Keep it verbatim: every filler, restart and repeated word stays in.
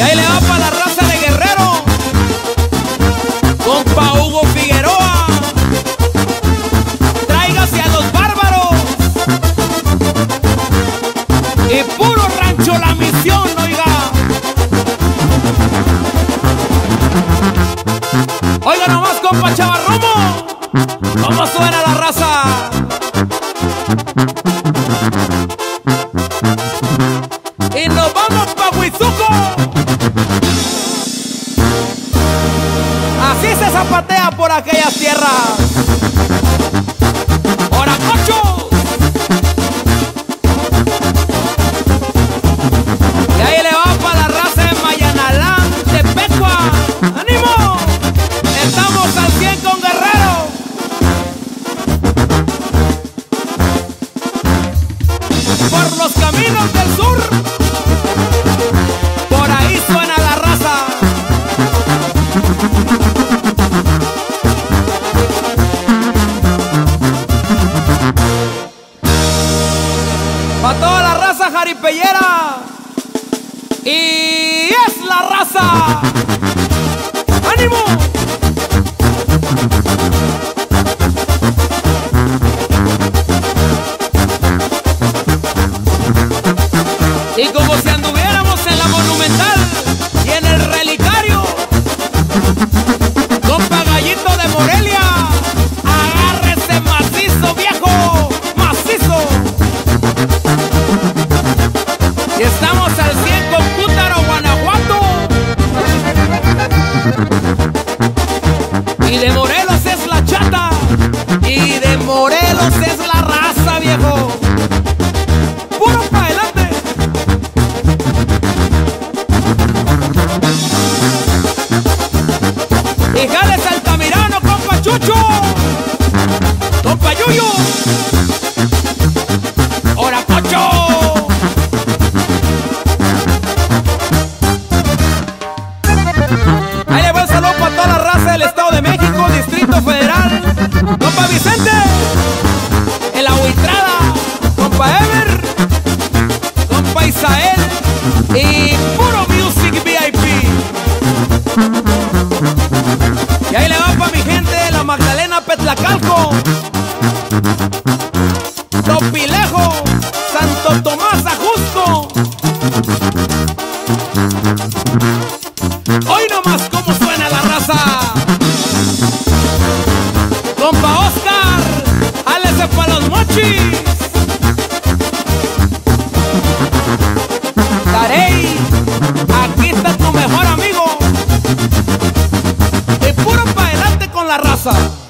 ahí le va para la raza de Guerrero, compa Hugo Figueroa. Tráigase a los bárbaros y puro rancho La Misión, oiga. Oiga nomás, compa Chavarromo, ¿cómo suena la raza? Y nos vamos pa' Huizuco. Así se zapatea por aquellas tierras. ¡Oracochos! Y ahí le va pa' la raza de Mayanalán, de Pecua. ¡Ánimo! Estamos al cien con Guerrero. Por los caminos del sur, por ahí suena la raza. Pa' toda la raza jaripellera. Y es la raza. ¡Ánimo! Y como si anduviéramos en la Monumental y en el Relicario, compa Gallito de Morelia, agárrese macizo, viejo, macizo. Y estamos al cien con Cútaro, Guanajuato. Y de Morelos es la chata, y de Morelos es la raza, viejo. Puro pa' adelante. Y jales Altamirano, compa Chucho, compa Yuyo. ¡Oracocho! Ahí le voy a saludo para toda la raza del Estado de México, Distrito Federal, compa Vicente, en la Huitrada, compa Ever, compa Isael y puro Music V I P. Y ahí le va pa' mi gente de la Magdalena Petlacalco, Topilejo, Santo Tomás Ajusco. Hoy nomás cómo suena la raza. Compa Oscar, jálese pa' los mochis. Tarey, aquí está tu mejor amigo. Y puro pa' adelante con la raza.